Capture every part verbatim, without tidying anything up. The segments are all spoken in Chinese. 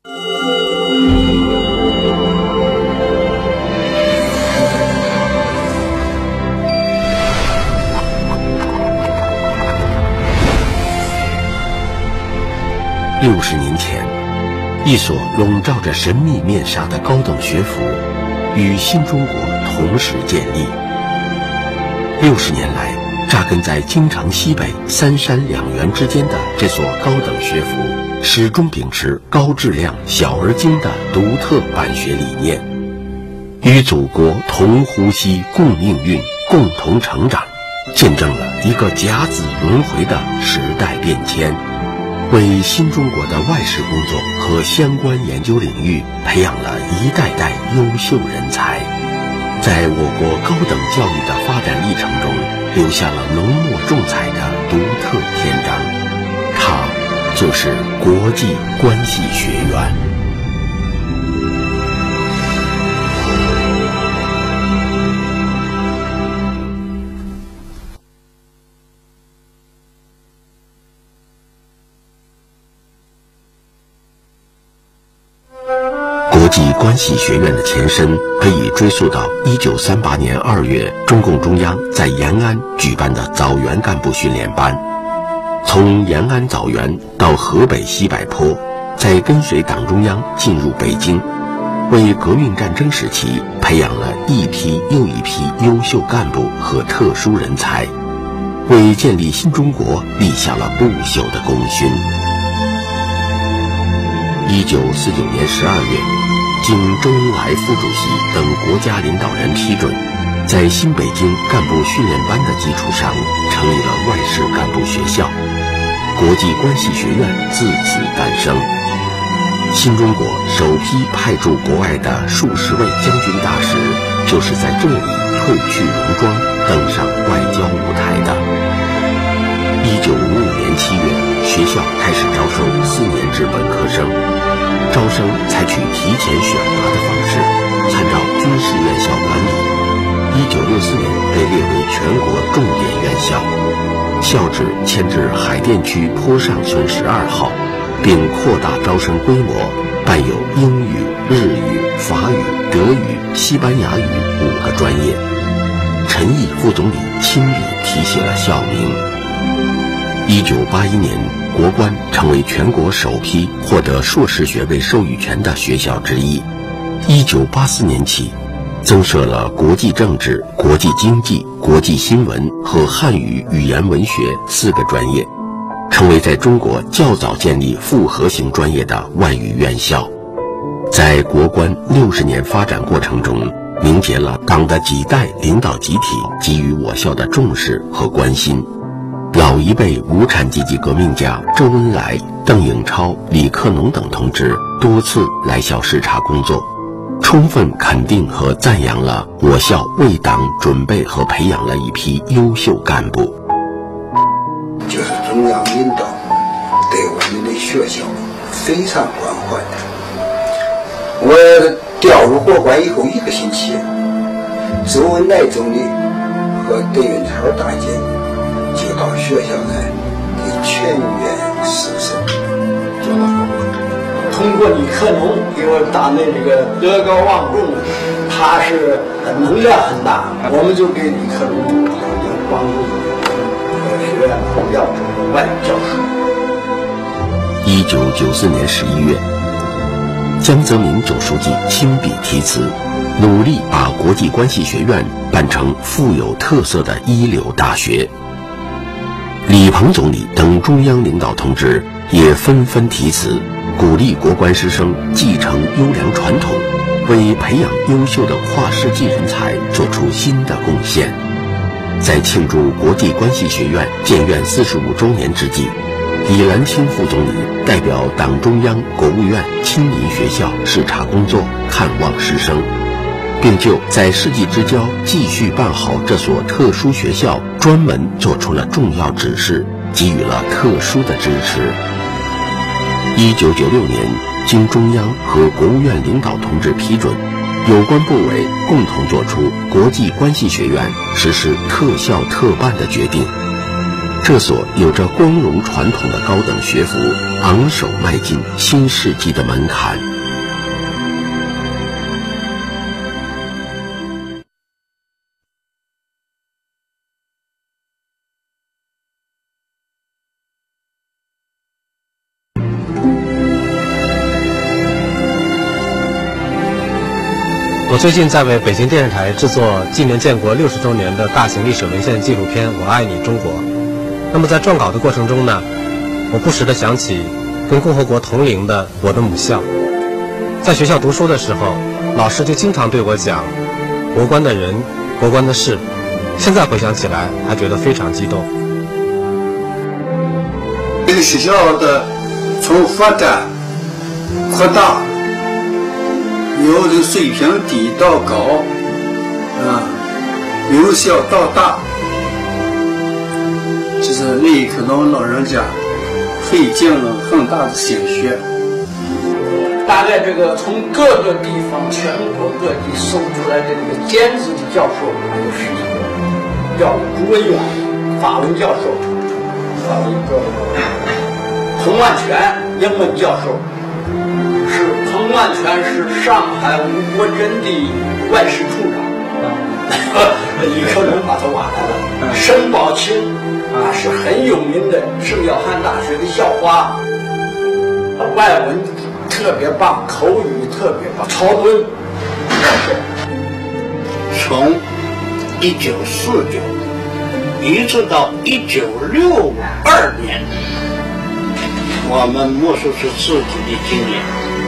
六十年前，一所笼罩着神秘面纱的高等学府与新中国同时建立。六十年来，扎根在京城西北三山两园之间的这所高等学府，始终秉持高质量、小而精的独特办学理念，与祖国同呼吸、共命运、共同成长，见证了一个甲子轮回的时代变迁。为新中国的外事工作和相关研究领域培养了一代代优秀人才，在我国高等教育的发展历程中留下了浓墨重彩的独特篇章。它就是国际关系学院。国际关系学院的前身可以追溯到一九三八年二月，中共中央在延安举办的枣园干部训练班。从延安枣园到河北西柏坡，再跟随党中央进入北京，为革命战争时期培养了一批又一批优秀干部和特殊人才，为建立新中国立下了不朽的功勋。一九四九年十二月，经周恩来副主席等国家领导人批准，在新北京干部训练班的基础上，成立了外事干部学校，国际关系学院自此诞生。新中国首批派驻国外的数十位将军大使，就是在这里褪去戎装，登上外交舞台的。一九五五年七月，学校开始招收四年制本科生，招生采取提前选拔的方式，参照军事院校管理。一九六四年被列为全国重点院校，校址迁至海淀区坡上村十二号，并扩大招生规模，办有英语、日语、法语、德语、西班牙语五个专业。陈毅副总理亲笔题写了校名。一九八一年，国关成为全国首批获得硕士学位授予权的学校之一。一九八四年起，增设了国际政治、国际经济、国际新闻和汉语语言文学四个专业，成为在中国较早建立复合型专业的外语院校。在国关六十年发展过程中，凝结了党的几代领导集体给予我校的重视和关心。老一辈无产阶级革命家周恩来、邓颖超、李克农等同志多次来校视察工作，充分肯定和赞扬了我校为党准备和培养了一批优秀干部。 就是中央领导对我们的学校非常关怀。我调入国关以后一个星期，周恩来总理和邓颖超大姐就到学校来给全员师生做了访问。 通过李克农给我党的这个德高望重，他是能量很大，我们就给李克农要帮助和学院要外教授。 一九九四年十一月，江泽民总书记亲笔题词，努力把国际关系学院办成富有特色的一流大学。李鹏总理等中央领导同志也纷纷题词，鼓励国关师生继承优良传统，为培养优秀的跨世纪人才做出新的贡献。在庆祝国际关系学院建院四十五周年之际，李兰清副总理代表党中央、国务院亲临学校视察工作，看望师生，并就在世纪之交继续办好这所特殊学校专门做出了重要指示，给予了特殊的支持。一九九六年，经中央和国务院领导同志批准，有关部委共同作出国际关系学院实施特校特办的决定。 这所有着光荣传统的高等学府昂首迈进新世纪的门槛。 我最近在为北京电视台制作纪念建国六十周年的大型历史文献纪录片《我爱你中国》。那么在撰稿的过程中呢，我不时地想起跟共和国同龄的我的母校。在学校读书的时候，老师就经常对我讲国关的人、国关的事。现在回想起来，还觉得非常激动。 这个学校的从发展、扩大，由这个水平低到高，啊，由小到大，就是为可能老人家费尽了很大的心血。大概这个从各个地方、全国各地搜出来的这个兼职的教授还有十几个，叫朱文远，法文教授，还有一个彭万全，英文教授。是彭万全是上海吴国桢的外事处长，李克能把他挖来了。申宝清啊是很有名的圣约翰大学的校花，外文特别棒，口语特别棒。曹敦， 从一九四九一直到一九六二年，我们莫说是自己的经验，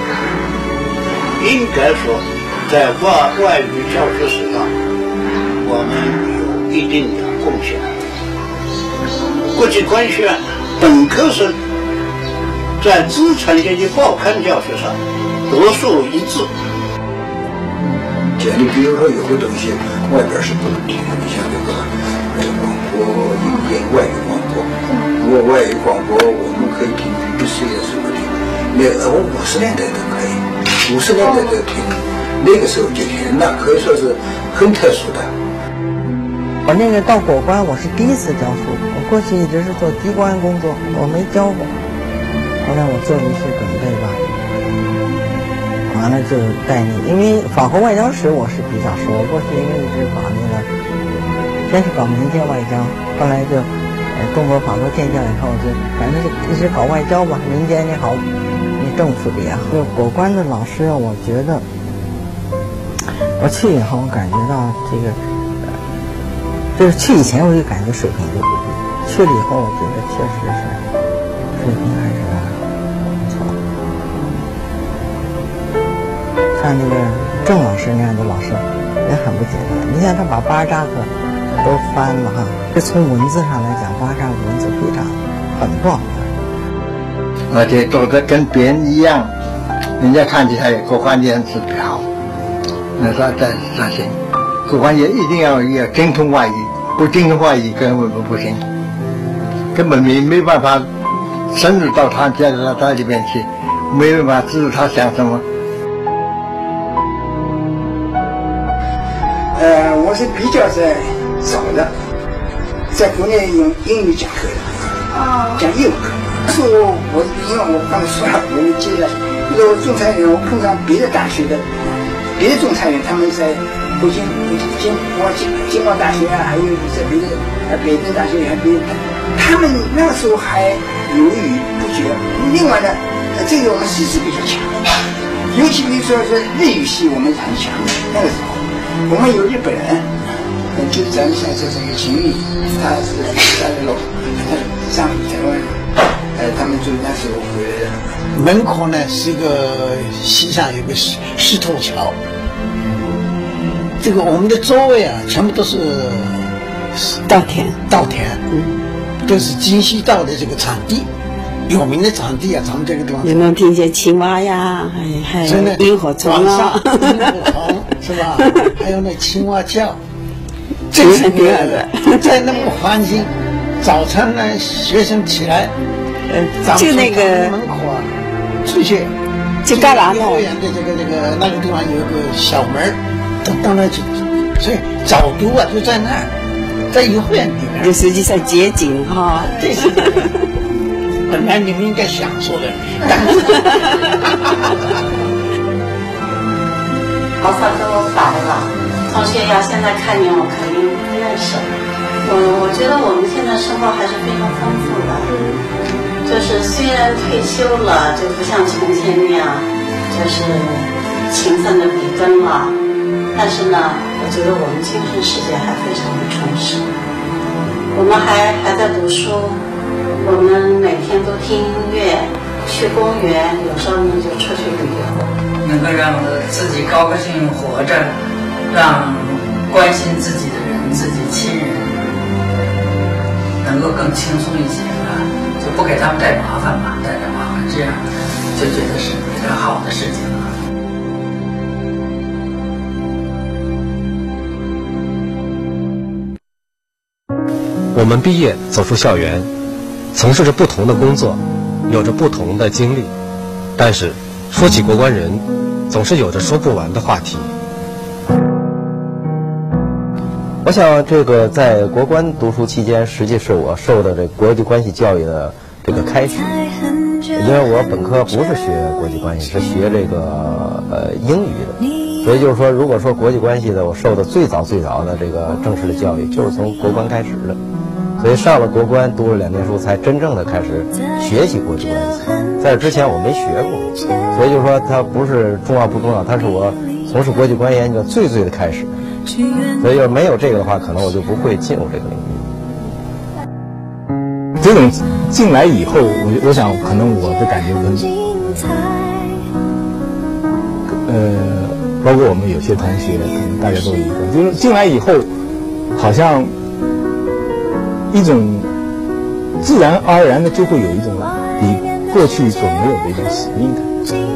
应该说在外外语教学史上，我们有一定的贡献。国际关系本科生在资产阶级报刊教学上独树一帜。 简历比如说有的东西外边是不能听的，你像这个呃广播引进外语广播，我外语广播我们可以听 B B C 的什么听，那个我五十年代都可以，五十年代都听，那个时候就听，那可以说是很特殊的。 我那个到果关我是第一次教书，我过去一直是做机关工作，我没教过。后来我做了一些准备吧，完了就带你，因为法国外交史我是比较熟，我过去因为一直搞那个，先是搞民间外交，后来就呃中国法国建交以后就反正就一直搞外交吧，民间也好，你政府的也好。就果关的老师，我觉得我去以后我感觉到这个。就是去以前我就感觉水平就不低，去了以后我觉得确实是水平还是不错。像那个郑老师那样的老师也很不简单，你像他把巴扎克都翻了哈，这从文字上来讲，巴扎克文字非常很不好看， 而且走得跟别人一样，人家看起来有各方面是表，那说在这些。各方面一定要要精通外语，不精通外语根本不行，根本没没办法深入到他家到他里边去，没办法知道他想什么。 呃，我是比较在早的，在国内用英语讲课的，啊，讲业务课。是我我因为我刚才说了，我们接了一个仲裁员，我碰上别的大学的，别的仲裁员他们在。北京、北京、经国经经贸大学啊，还有在别的呃北京大学还别的，他们那个时候还犹豫不决。另外呢，呃，这个我们师资比较强，尤其比如说是日语系我们很强。那个时候，我们有日本人，嗯，就是咱们像这这个秦玉，他是他的老上台湾，呃，他们就那时候回来的。 门口呢是一个西上有个石石头桥。这个我们的周围啊，全部都是稻田， 稻田，嗯，都是京西稻的这个产地，有名的产地啊。咱们这个地方你能听见青蛙呀，还还有萤火虫啊， 萤火虫是吧？还有那青蛙叫，这是第二个。在那么环境，早晨呢，学生起来， 呃，就那个门口啊，出去， 就干啥呢？ 后园的这个这个那个地方有一个小门。到那去，所以早读啊就在那儿， 在一个院里面， 这实际上街景哈， 这是本来你们应该享受的，但是头发都白了。同学要现在看见我，肯定不认识。我我觉得我们现在生活还是非常丰富的，就是虽然退休了，就不像从前那样，就是勤奋的比根了，但是呢，我觉得我们精神世界还非常的充实。我们还还在读书，我们每天都听音乐，去公园，有时候呢就出去旅游。 能够让自己高高兴兴活着，让关心自己的人、自己亲人能够更轻松一些啊，就不给他们带麻烦嘛，带着麻烦，这样就觉得是比较好的事情了。 我们毕业走出校园，从事着不同的工作，有着不同的经历，但是说起国关人，总是有着说不完的话题。 我想，这个在国关读书期间，实际是我受的这国际关系教育的这个开始。因为我本科不是学国际关系，是学这个呃英语的，所以就是说，如果说国际关系的，我受的最早最早的这个正式的教育，就是从国关开始的。所以上了国关，读了两年书，才真正的开始学习国际关系。在这之前我没学过，所以就是说它不是重要不重要，它是我从事国际关系研究最最的开始。所以要没有这个的话，可能我就不会进入这个领域。 这种进来以后，我我想可能我的感觉跟呃，包括我们有些同学，可能大家都一个，就是进来以后，好像一种自然而然的就会有一种比过去所没有的一种使命感。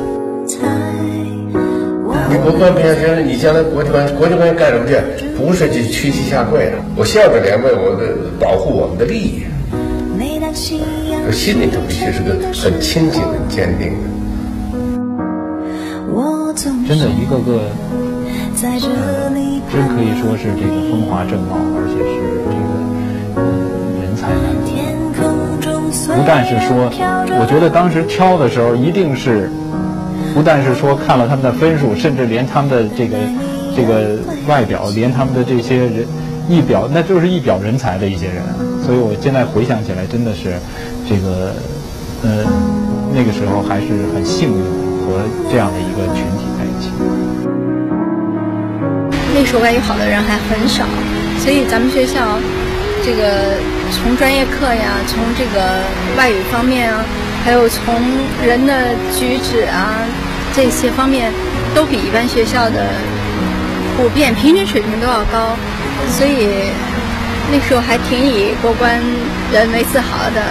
你国关不像现在，你将来国际关系，国际关系干什么去？不是去屈膝下跪的。我向着两位，我的保护我们的利益，我心里头必须是个很清醒、很坚定的。 真的，一个个，呃，真可以说是这个风华正茂，而且是这个、呃、人才难得。不但是说，我觉得当时挑的时候一定是。不但是说看了他们的分数，甚至连他们的这个这个外表，连他们的这些人一表，那就是一表人才的一些人。所以我现在回想起来，真的是这个呃那个时候还是很幸运和这样的一个群体在一起。 那时候外语好的人还很少，所以咱们学校这个从专业课呀，从这个外语方面啊。还有从人的举止啊这些方面，都比一般学校的普遍平均水平都要高，所以那时候还挺以过关人为自豪的。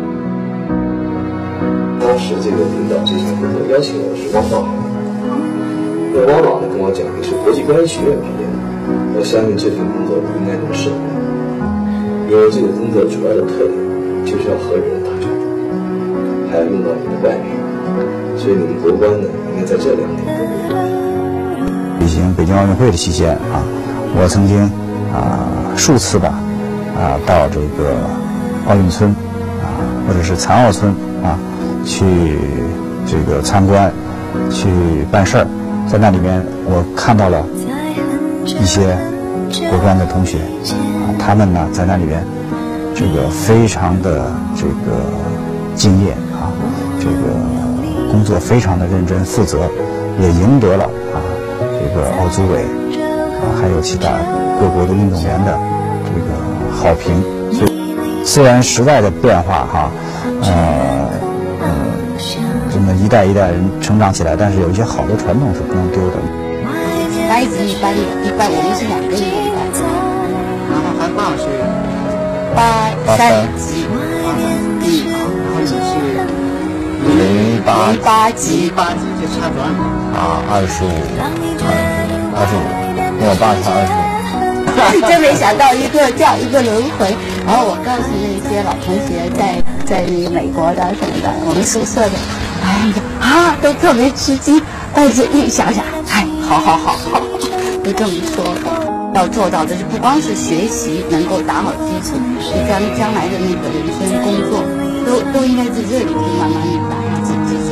当时这个领导这项工作邀请我的是汪老，那汪老呢跟我讲的是国际关系学院毕业的，我相信这份工作应该能胜任，因为这个工作主要的特点就是要和人打交道。还要用到你的外语，所以你们国关呢，应该在这两点。 举行北京奥运会的期间啊，我曾经啊数次吧啊到这个奥运村啊或者是残奥村啊去这个参观，去办事儿，在那里面我看到了一些国关的同学啊，他们呢在那里面这个非常的这个敬业。这个工作非常的认真负责，也赢得了啊这个奥组委啊还有其他各国的运动员的这个好评。所以虽然时代的变化哈，呃呃，这么一代一代人成长起来，但是有一些好的传统是不能丢的。 八一级、八一、一班，我们是两个一个班。 然后还多少岁？ 八三级。 嗯，然后你是。 零八零八级， 八级就差多少年？ 啊，二十五，二十五，跟我爸差二十五。 真没想到一个这样一个轮回。然后我告诉那些老同学在，在在那个美国的什么的，我们宿舍的，哎呀啊，都特别吃惊。但是一想想，哎，好好好好，就这么说的。 要做到的是不光是学习能够打好基础，你将将来的那个人生工作都都应该在这里去慢慢的打下基础。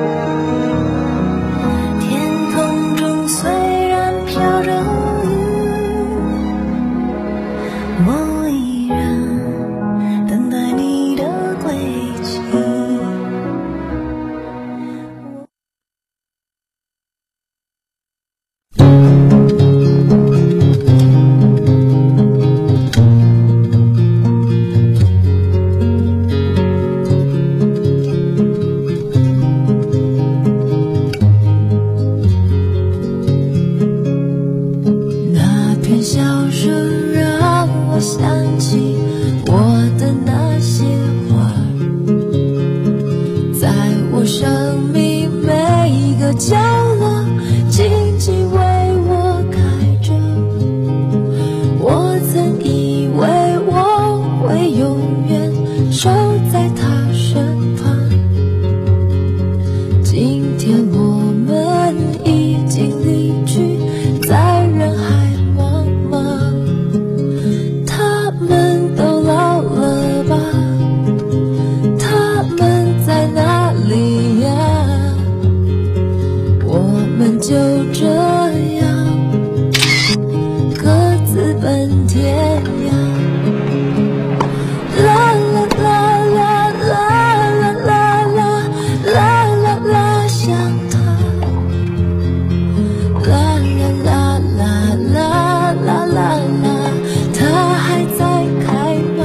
天空中虽然飘着我依然等待你的归期。那片笑声让我想起我的那些花，在我生命每一个角落静静为我开着。我曾以为我会永远守在他身旁，今天我们已经离去，在人海茫茫。他们都老了吧？他们在哪里呀？我们就这样各自奔天涯。啦啦啦啦啦啦啦啦啦啦啦，想他。啦啦啦啦啦啦啦，它还在开吗？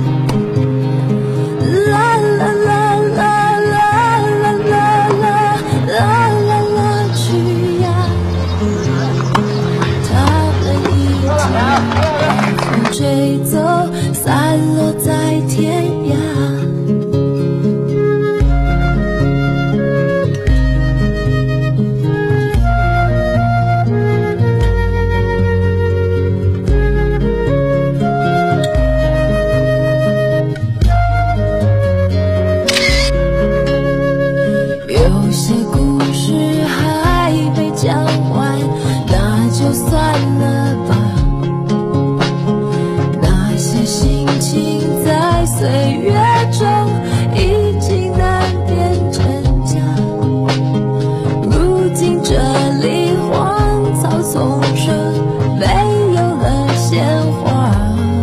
啦啦啦啦啦啦啦啦啦啦啦，去呀！它们已经被风吹走，散落在天涯。有些故事还没讲完，那就算了吧。那些心情在岁月中已经难辨真假。如今这里荒草丛生，没有了鲜花。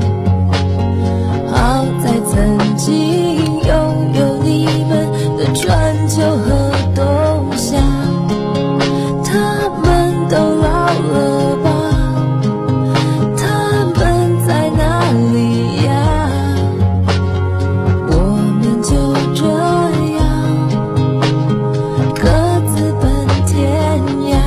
好在曾经拥有你们的春秋和冬夏。他们都老了吧？他们在哪里呀？我们就这样各自奔天涯。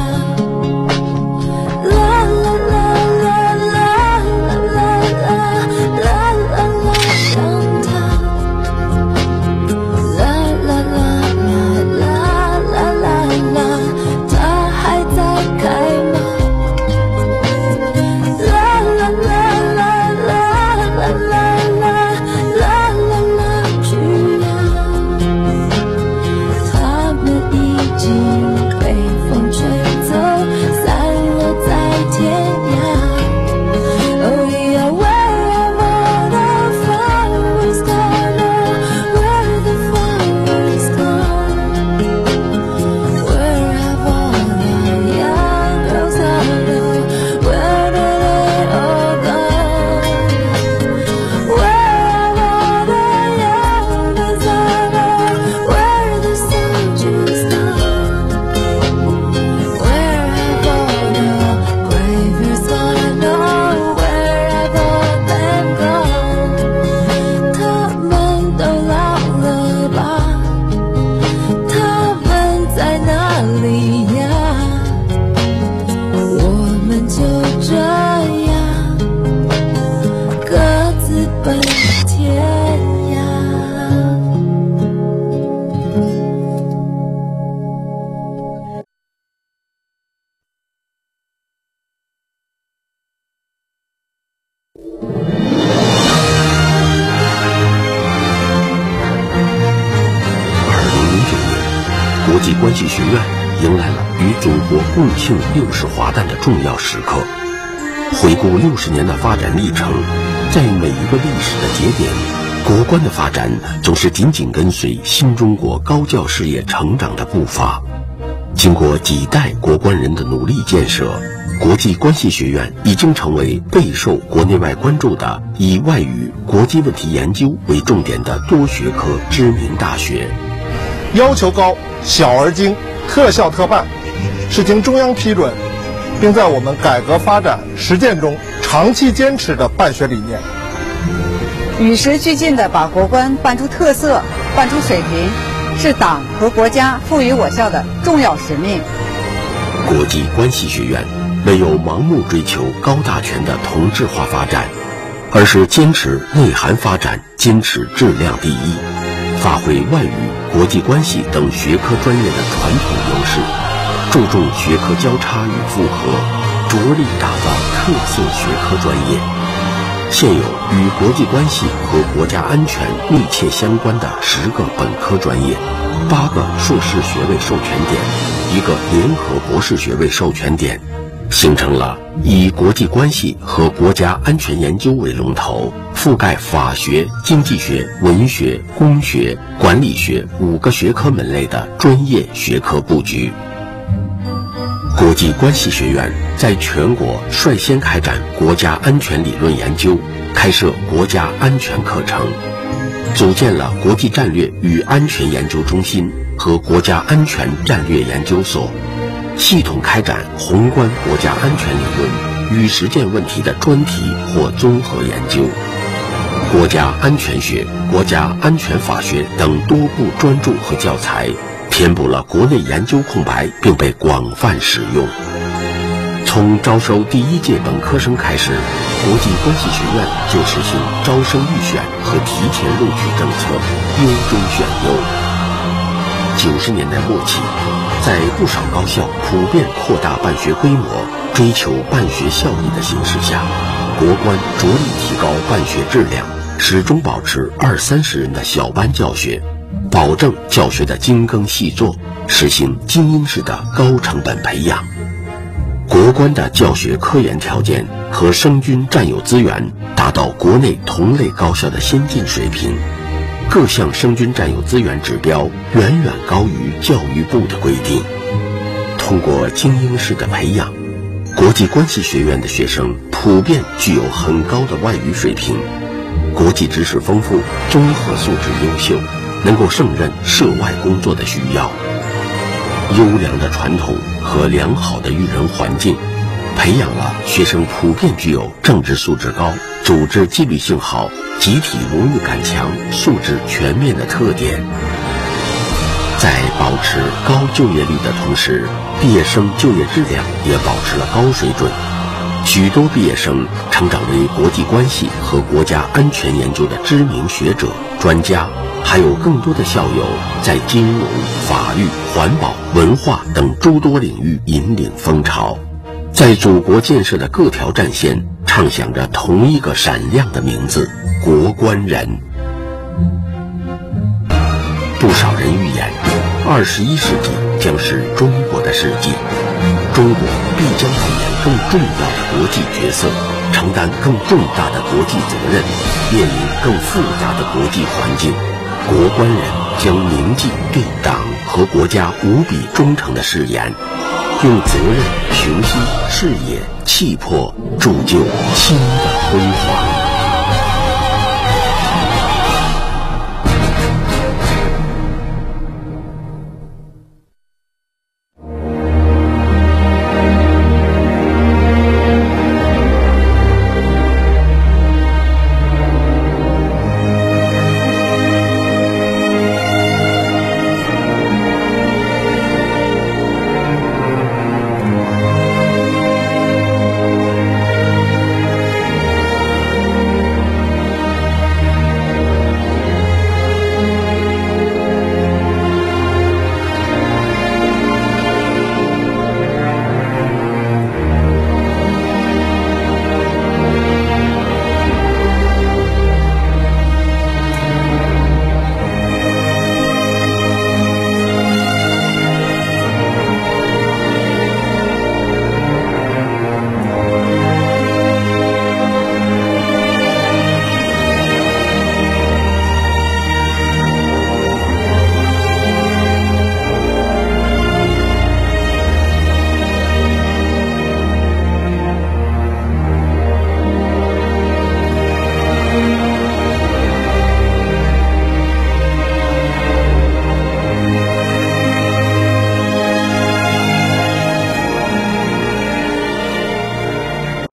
啦啦啦啦啦啦啦啦啦啦啦，想他。啦啦啦啦啦啦啦啦，它还在开吗？啦啦啦啦啦啦啦啦啦啦啦，去呀！它们已经被风吹走，散落在天涯。Oh yeah, wherever the flowers gone, oh, where the flowers gone, where have all the young girls gone? Where did they all go? Where have all the young girls gone? Where the soldiers gone? Where have all the brave years gone? Oh, where have all them gone? 他们都老了吧？他们在哪里呀？我们就这样各自奔天涯。 二零零九年，国际关系学院迎来了与祖国共庆六十华诞的重要时刻。 回顾六十年的发展历程，在每一个历史的节点，国关的发展总是紧紧跟随新中国高教事业成长的步伐。经过几代国关人的努力建设，国际关系学院已经成为备受国内外关注的以外语、国际问题研究为重点的多学科知名大学。 要求高、小而精、特校特办，是经中央批准，并在我们改革发展实践中长期坚持的办学理念。 与时俱进地把国关办出特色、办出水平，是党和国家赋予我校的重要使命。 国际关系学院没有盲目追求高大全的同质化发展，而是坚持内涵发展，坚持质量第一，发挥外语、国际关系等学科专业的传统优势，注重学科交叉与复合，着力打造特色学科专业。现有与国际关系和国家安全密切相关的十个本科专业，八个硕士学位授权点，一个联合博士学位授权点，形成了以国际关系和国家安全研究为龙头，覆盖法学、经济学、文学、工学、管理学五个学科门类的专业学科布局。国际关系学院在全国率先开展国家安全理论研究，开设国家安全课程，组建了国际战略与安全研究中心和国家安全战略研究所，系统开展宏观国家安全理论与实践问题的专题或综合研究。国家安全学、国家安全法学等多部专著和教材填补了国内研究空白，并被广泛使用。从招收第一届本科生开始，国际关系学院就实行招生预选和提前录取政策，优中选优。九十年代末期，在不少高校普遍扩大办学规模，追求办学效益的形势下，国关着力提高办学质量，始终保持二三十人的小班教学，保证教学的精耕细作，实行精英式的高成本培养。国关的教学科研条件和生均占有资源达到国内同类高校的先进水平，各项生均占有资源指标远远高于教育部的规定。通过精英式的培养，国际关系学院的学生普遍具有很高的外语水平，国际知识丰富，综合素质优秀，能够胜任涉外工作的需要。优良的传统和良好的育人环境，培养了学生普遍具有政治素质高、组织纪律性好、集体荣誉感强、素质全面的特点。在保持高就业率的同时，毕业生就业质量也保持了高水准。许多毕业生成长为国际关系和国家安全研究的知名学者、专家，还有更多的校友在金融、法律、环保、文化等诸多领域引领风潮，在祖国建设的各条战线唱响着同一个闪亮的名字——国关人。不少人预言，二十一世纪将是中国的世纪，中国必将扮演更重要的国际角色，承担更重大的国际责任，面临更复杂的国际环境。国关人将铭记对党和国家无比忠诚的誓言，用责任、雄心、视野、气魄铸就新的辉煌。